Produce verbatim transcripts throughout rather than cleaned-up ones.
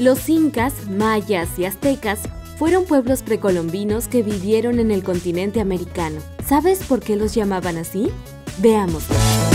Los incas, mayas y aztecas fueron pueblos precolombinos que vivieron en el continente americano. ¿Sabes por qué los llamaban así? Veámoslo.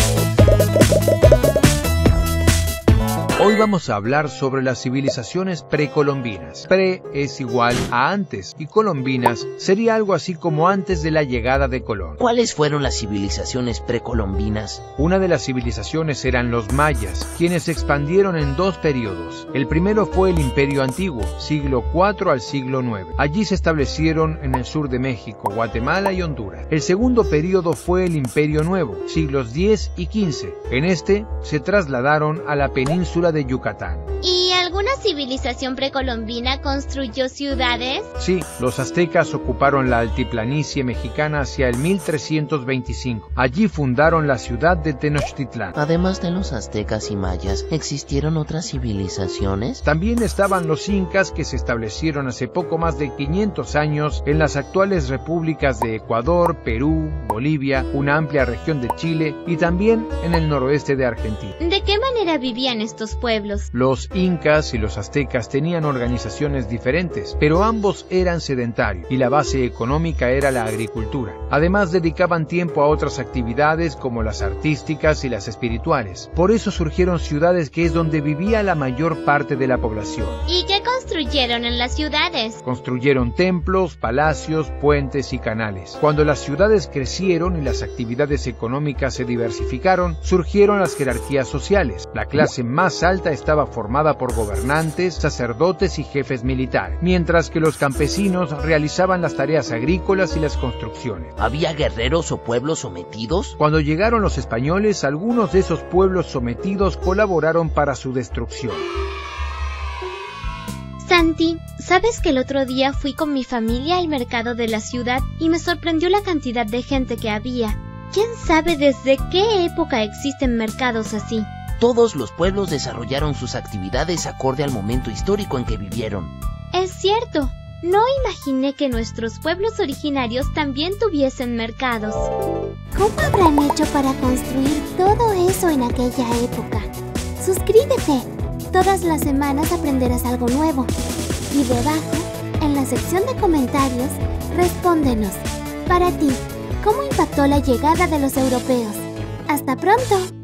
Hoy vamos a hablar sobre las civilizaciones precolombinas. Pre es igual a antes y colombinas sería algo así como antes de la llegada de Colón. ¿Cuáles fueron las civilizaciones precolombinas? Una de las civilizaciones eran los mayas, quienes se expandieron en dos periodos. El primero fue el Imperio Antiguo, siglo cuatro al siglo nueve. Allí se establecieron en el sur de México, Guatemala y Honduras. El segundo periodo fue el Imperio Nuevo, siglos diez y quince. En este se trasladaron a la península de Yucatán. ¿Y alguna civilización precolombina construyó ciudades? Sí, los aztecas ocuparon la altiplanicie mexicana hacia el mil trescientos veinticinco. Allí fundaron la ciudad de Tenochtitlán. Además de los aztecas y mayas, ¿existieron otras civilizaciones? También estaban los incas, que se establecieron hace poco más de quinientos años en las actuales repúblicas de Ecuador, Perú, Bolivia, una amplia región de Chile y también en el noroeste de Argentina. ¿De qué manera vivían estos pueblos? Los incas y los aztecas tenían organizaciones diferentes, pero ambos eran sedentarios y la base económica era la agricultura. Además, dedicaban tiempo a otras actividades como las artísticas y las espirituales. Por eso surgieron ciudades, que es donde vivía la mayor parte de la población. ¿Y qué construyeron en las ciudades? Construyeron templos, palacios, puentes y canales. Cuando las ciudades crecieron y las actividades económicas se diversificaron, surgieron las jerarquías sociales. La clase más alta estaba formada por gobernantes, sacerdotes y jefes militares, mientras que los campesinos realizaban las tareas agrícolas y las construcciones. ¿Había guerreros o pueblos sometidos? Cuando llegaron los españoles, algunos de esos pueblos sometidos colaboraron para su destrucción. Santi, ¿sabes que el otro día fui con mi familia al mercado de la ciudad y me sorprendió la cantidad de gente que había? ¿Quién sabe desde qué época existen mercados así? Todos los pueblos desarrollaron sus actividades acorde al momento histórico en que vivieron. Es cierto, no imaginé que nuestros pueblos originarios también tuviesen mercados. ¿Cómo habrán hecho para construir todo eso en aquella época? Suscríbete, todas las semanas aprenderás algo nuevo. Y debajo, en la sección de comentarios, respóndenos. Para ti, ¿cómo impactó la llegada de los europeos? ¡Hasta pronto!